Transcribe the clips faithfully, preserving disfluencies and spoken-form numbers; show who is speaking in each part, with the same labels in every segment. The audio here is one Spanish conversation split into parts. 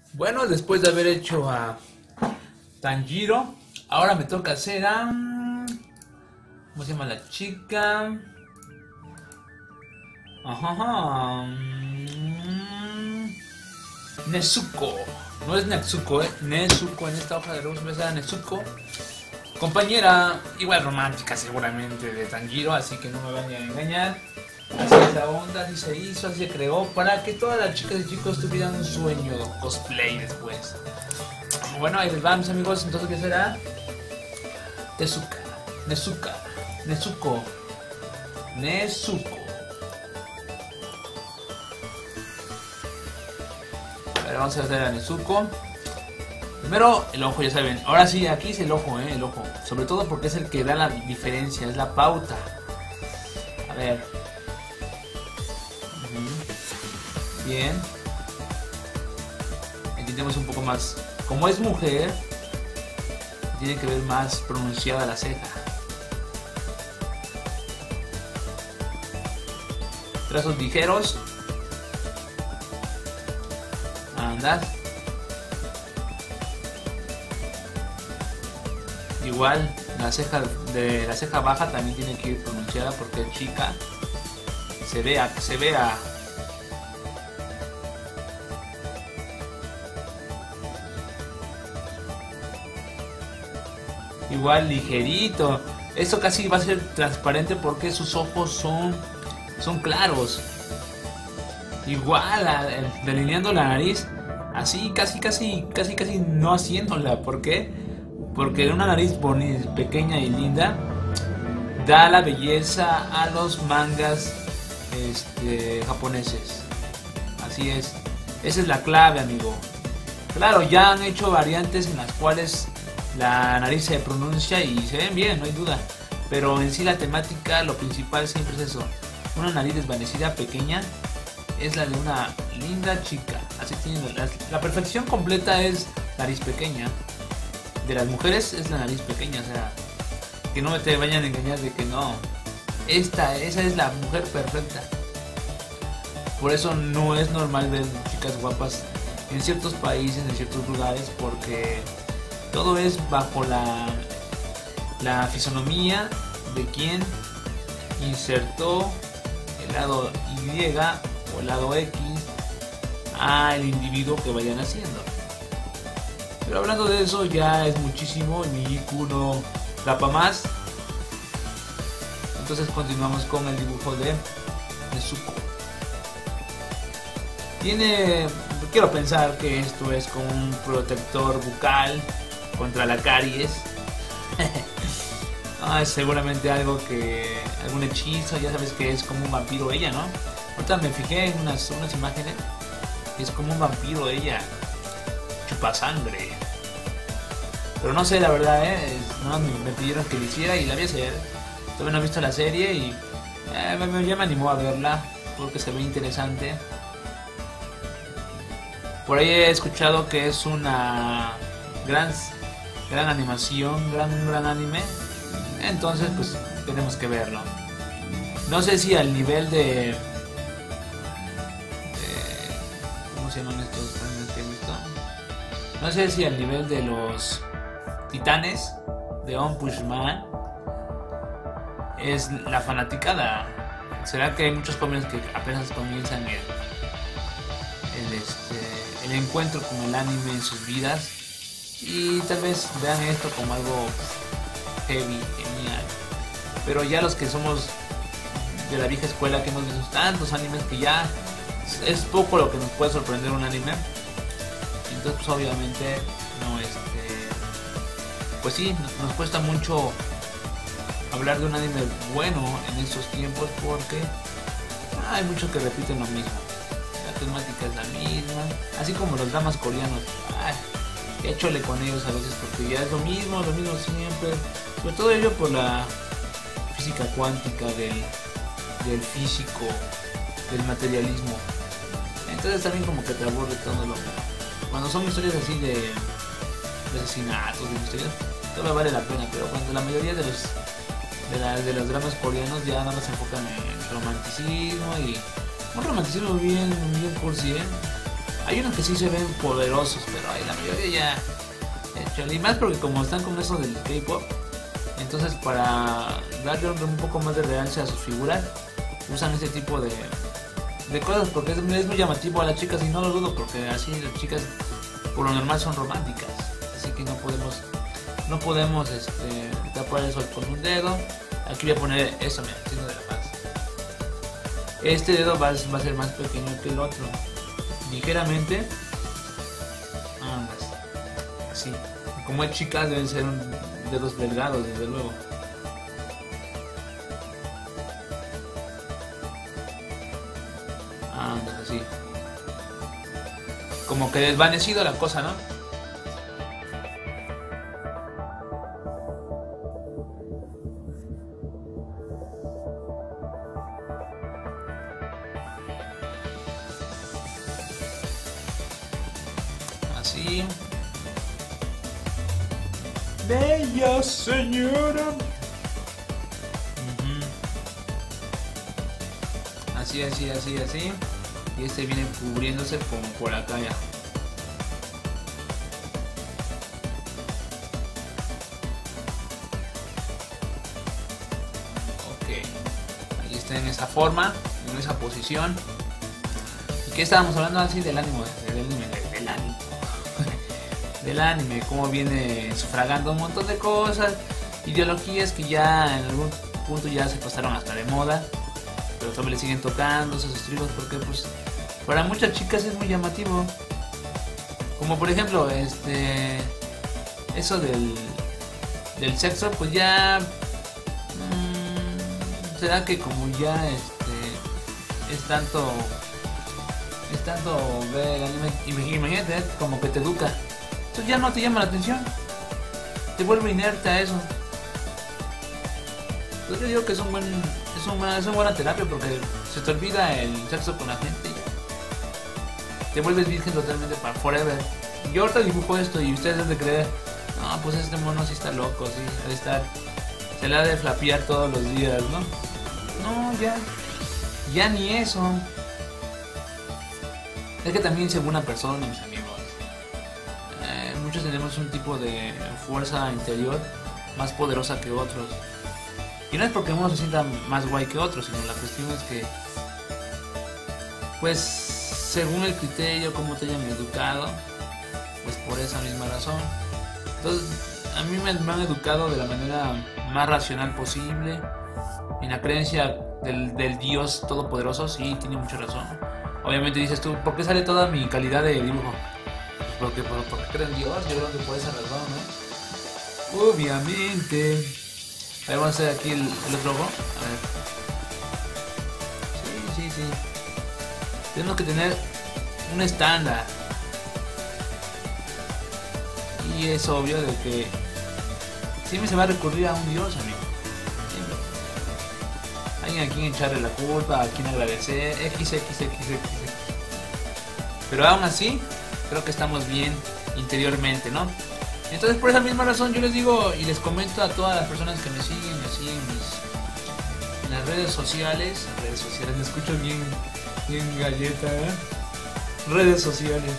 Speaker 1: Bueno, después de haber hecho a Tanjiro, ahora me toca hacer a... ¿Cómo se llama la chica? Ajá, ajá. mm, Nezuko. No es Nezuko, eh. Nezuko, en esta hoja de luz me sale Nezuko. Compañera, igual romántica seguramente de Tanjiro, así que no me van a engañar. Así es la onda, así se hizo, así se creó, para que todas las chicas y chicos tuvieran un sueño cosplay después. Bueno, ahí les vamos, amigos. Entonces, ¿qué será? Tezuka, Nezuka, Nezuko, Nezuko. A ver, vamos a hacer a Nezuko. Primero, el ojo, ya saben. Ahora sí, aquí es el ojo, eh, el ojo. Sobre todo porque es el que da la diferencia, es la pauta. A ver. Uh-huh. Bien. Intentemos un poco más. Como es mujer, tiene que ver más pronunciada la ceja. Trazos ligeros. Andad. Igual la ceja de la ceja baja también tiene que ir pronunciada porque es chica. Se vea, que se vea. Igual ligerito. Esto casi va a ser transparente porque sus ojos son son claros. Igual a, delineando la nariz, así casi casi casi casi no haciéndola. ¿Por qué? Porque una nariz bonita, pequeña y linda da la belleza a los mangas este, japoneses. Así es. Esa es la clave, amigo. Claro, ya han hecho variantes en las cuales la nariz se pronuncia y se ven bien, no hay duda. Pero en sí la temática, lo principal siempre es eso. Una nariz desvanecida, pequeña, es la de una linda chica. Así tiene la, la perfección completa es nariz pequeña. De las mujeres es la nariz pequeña, o sea, que no te vayan a engañar de que no. Esta, esa es la mujer perfecta. Por eso no es normal ver chicas guapas en ciertos países, en ciertos lugares, porque todo es bajo la, la fisonomía de quien insertó el lado Y o el lado X al individuo que vayan haciendo. Pero hablando de eso ya es muchísimo, mi I Q no da pa' más. Entonces continuamos con el dibujo de Nezuko. Tiene, quiero pensar que esto es como un protector bucal contra la caries. No, es seguramente algo que, algún hechizo, ya sabes que es como un vampiro ella, ¿no? Ahorita me fijé en unas, unas imágenes, es como un vampiro ella. Chupa sangre. Pero no sé, la verdad, eh. No, me, me pidieron que lo hiciera y la voy a hacer. Todavía no he visto la serie y eh, me, ya me animó a verla porque se ve interesante. Por ahí he escuchado que es una gran, gran animación, gran, gran anime. Entonces, pues tenemos que verlo. No sé si al nivel de, de ¿cómo se llaman estos animes que he visto? No sé si al nivel de los Titanes de One Punch Man es la fanaticada. ¿Será que hay muchos jóvenes que apenas comienzan el, el, este, el encuentro con el anime en sus vidas y tal vez vean esto como algo heavy, genial? Pero ya los que somos de la vieja escuela, que hemos visto tantos animes, que ya es poco lo que nos puede sorprender un anime. Entonces, pues obviamente no, este, pues sí, nos cuesta mucho hablar de un anime bueno en estos tiempos porque hay muchos que repiten lo mismo. La temática es la misma, así como los dramas coreanos. Ay, échole con ellos a veces porque ya es lo mismo, lo mismo siempre. Sobre todo ello por la física cuántica del, del físico, del materialismo. Entonces también como que te aburre todo lo mismo. Cuando son historias así de, de asesinatos, de misterios, todavía vale la pena, pero cuando la mayoría de los de, la, de los dramas coreanos ya nada más se enfocan en romanticismo y un romanticismo bien, bien cursi, ¿eh? Hay unos que sí se ven poderosos, pero hay la mayoría ya... Y más porque como están con eso del K-pop, entonces para darle un poco más de realce a sus figuras, usan ese tipo de, de cosas porque es, es muy llamativo a las chicas, y no lo dudo porque así las chicas por lo normal son románticas, así que no podemos no podemos este, tapar el sol con un dedo. Aquí voy a poner eso, mira, signo de la paz. Este dedo va, va a ser más pequeño que el otro, ligeramente. Ambas, así. Como es chicas deben ser un, dedos delgados, desde luego. Ambas, así. Como que desvanecido la cosa, ¿no? Así. Bella señora. Uh-huh. Así, así, así, así. Y este viene cubriéndose como por acá ya. Ok. Ahí está en esa forma, en esa posición. ¿Y qué estábamos hablando así del ánimo? Del anime, del ánimo. Del anime, cómo viene sufragando un montón de cosas, ideologías que ya en algún punto ya se pasaron hasta de moda, pero todavía le siguen tocando esos estribos porque pues para muchas chicas es muy llamativo, como por ejemplo este eso del del sexo, pues ya mmm, será que como ya este es tanto es tanto ver el anime, imagínate como que te educa. Entonces ya no te llama la atención, te vuelve inerte a eso. Entonces yo digo que es un buen, es una, es una buena terapia porque se te olvida el sexo con la gente y ya. Te vuelves virgen totalmente para forever. Yo ahorita dibujo esto y ustedes deben de creer, no, pues este mono sí está loco, sí, ha de estar, se le ha de flapear todos los días, ¿no? No, ya, ya ni eso. Es que también según una persona, mis amigos. Muchos tenemos un tipo de fuerza interior más poderosa que otros. Y no es porque uno se sienta más guay que otro, sino la cuestión es que, pues, según el criterio, cómo te hayan educado, pues por esa misma razón. Entonces, a mí me, me han educado de la manera más racional posible, en la creencia del, del Dios Todopoderoso. Sí, tiene mucha razón. Obviamente dices tú, ¿por qué sale toda mi calidad de dibujo? Porque, porque, porque creo en Dios, yo creo que por esa razón, ¿no? Obviamente. A ver, vamos a hacer aquí el, el otro ojo. A ver. Sí, sí, sí. Tenemos que tener un estándar. Y es obvio de que siempre se va a recurrir a un Dios, amigo. Siempre. Alguien a quien echarle la culpa, a quien agradecer, X, X, X, X, X. Pero aún así, creo que estamos bien interiormente, ¿no? Entonces por esa misma razón yo les digo y les comento a todas las personas que me siguen así en, mis, en las redes sociales, redes sociales, me escucho bien, bien galleta, ¿eh? Redes sociales.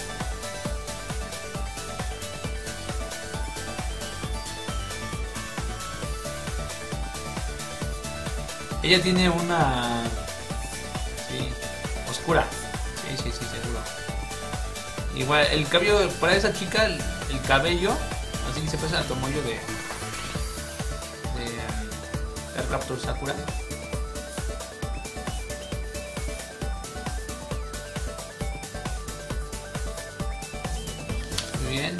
Speaker 1: Ella tiene una... sí, oscura. Sí, sí, sí, seguro. Igual, el cabello, para esa chica, el, el cabello, así que se pasa al tomoyo de, de, de Raptor Sakura. Muy bien.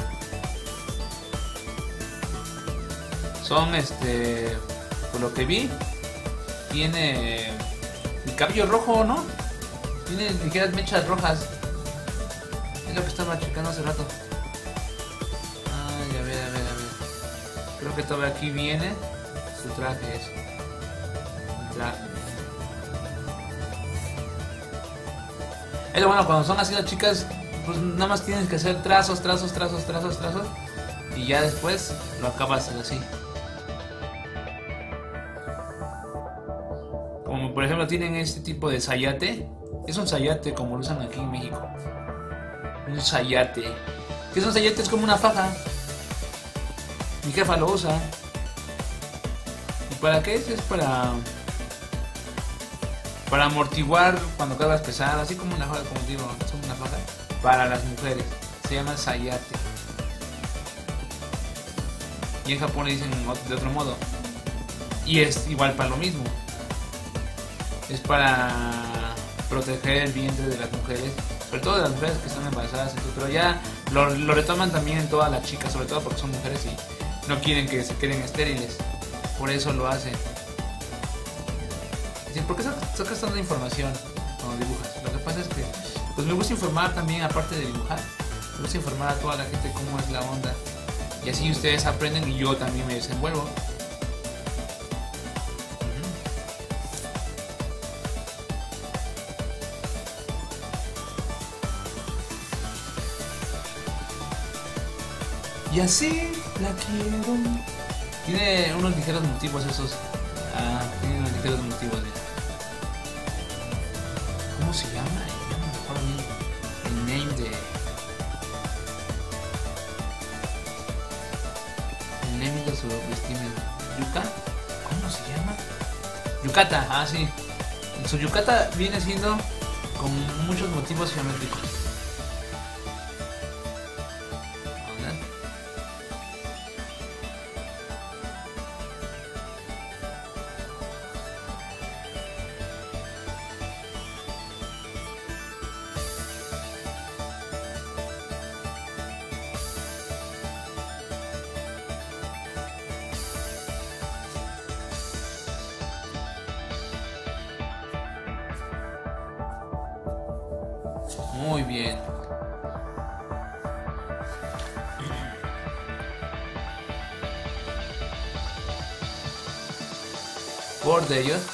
Speaker 1: Son, este, por lo que vi, tiene el cabello rojo, ¿no? Tiene ligeras mechas rojas. Lo que estaba checando hace rato. Ay, a ver, a ver, a ver. Creo que todavía aquí viene su traje, eso. El traje. Es lo bueno, cuando son así las chicas, pues nada más tienes que hacer trazos, trazos, trazos, trazos, trazos. Y ya después lo acabas así. Como por ejemplo tienen este tipo de sayate. Es un sayate como lo usan aquí en México. Un sayate. ¿Qué es un sayate? Es como una faja. Mi jefa lo usa. ¿Y para qué es? Es para... Para amortiguar cuando cargas pesado, así como una faja, como digo, es una faja. Para las mujeres. Se llama sayate. Y en Japón le dicen de otro modo. Y es igual para lo mismo. Es para proteger el vientre de las mujeres, sobre todo de las mujeres que están embarazadas, pero ya lo, lo retoman también en todas las chicas, sobre todo porque son mujeres y no quieren que se queden estériles. Por eso lo hacen. ¿Por qué sacas tanta información cuando dibujas? Lo que pasa es que pues me gusta informar también, aparte de dibujar. Me gusta informar a toda la gente cómo es la onda. Y así ustedes aprenden y yo también me desenvuelvo. Y así la quiero. Tiene unos ligeros motivos esos. Ah, tiene unos ligeros motivos. ¿Eh? ¿Cómo se llama? Ya no me acuerdo bien el name de... El name de su vestimenta. ¿Yuka? ¿Cómo se llama? Yukata, ah sí. Su yukata viene siendo con muchos motivos geométricos. Muy bien. Por de ellos.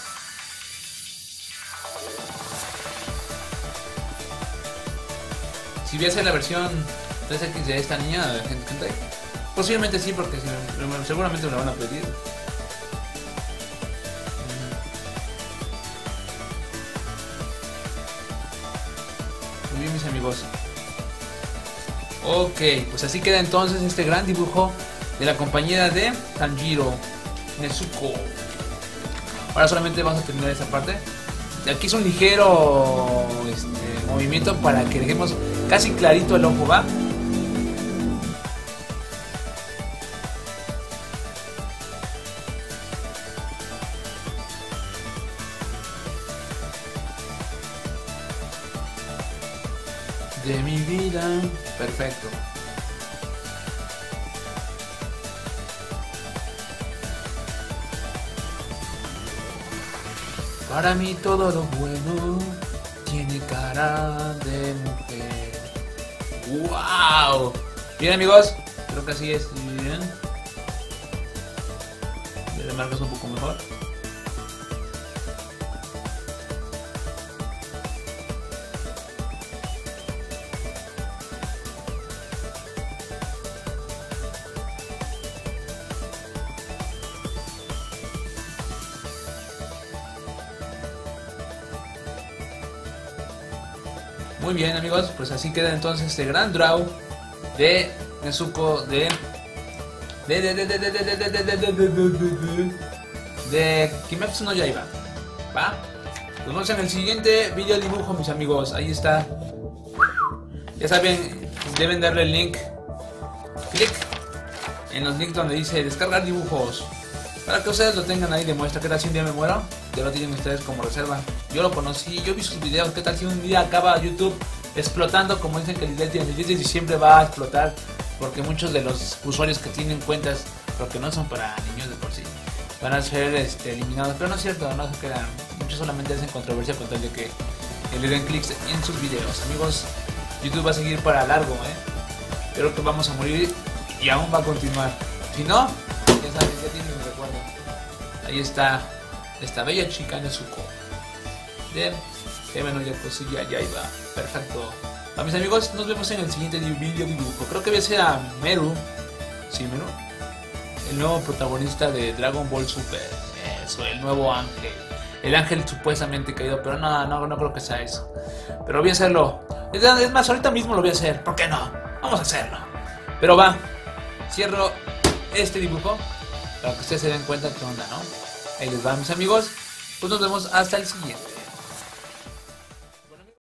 Speaker 1: Si viese la versión tres equis de esta niña, de gente Hentai, posiblemente sí, porque seguramente me la van a pedir. Muy bien, mis amigos. Ok, pues así queda entonces este gran dibujo de la compañera de Tanjiro, Nezuko. Ahora solamente vamos a terminar esta parte. Aquí es un ligero este, movimiento para que dejemos casi clarito el ojo, ¿va? De mi vida. Perfecto. Para mí todo lo bueno tiene cara de mujer. ¡Wow! Bien, amigos, creo que así es bien. Le marcas un poco mejor. Muy bien, amigos, pues así queda entonces este gran draw de Nezuko de de de de de de de de de de de de de Kimetsu no Yaiba. ¿Va? Nos vemos en el siguiente video dibujo, mis amigos. Ahí está. Ya saben, deben darle el link. Clic en los links donde dice descargar dibujos, para que ustedes lo tengan ahí de muestra. ¿Qué tal si un día me muero? Ya lo tienen ustedes como reserva. Yo lo conocí, yo vi sus videos. ¿Qué tal si un día acaba YouTube explotando, como dicen que el diez de diciembre va a explotar? Porque muchos de los usuarios que tienen cuentas, porque no son para niños de por sí, van a ser este, eliminados. Pero no es cierto, no se quedan. Muchos solamente hacen controversia con tal de que le den clics en sus videos. Amigos, YouTube va a seguir para largo, ¿eh? Creo que vamos a morir y aún va a continuar. Si no, ya saben, ya tienen mi recuerdo. Ahí está esta bella chica Nezuko de Eva no Yakosilla Yaiba. Perfecto. A mis amigos, nos vemos en el siguiente video dibujo. Creo que voy a ser a Meru. Sí, Meru. El nuevo protagonista de Dragon Ball Super. Eso, el nuevo ángel. El ángel supuestamente caído, pero no, no, no creo que sea eso. Pero voy a hacerlo Es más, ahorita mismo lo voy a hacer. ¿Por qué no? Vamos a hacerlo. Pero va, cierro este dibujo para que ustedes se den cuenta qué onda, ¿no? Ahí les va, mis amigos. Pues nos vemos hasta el siguiente.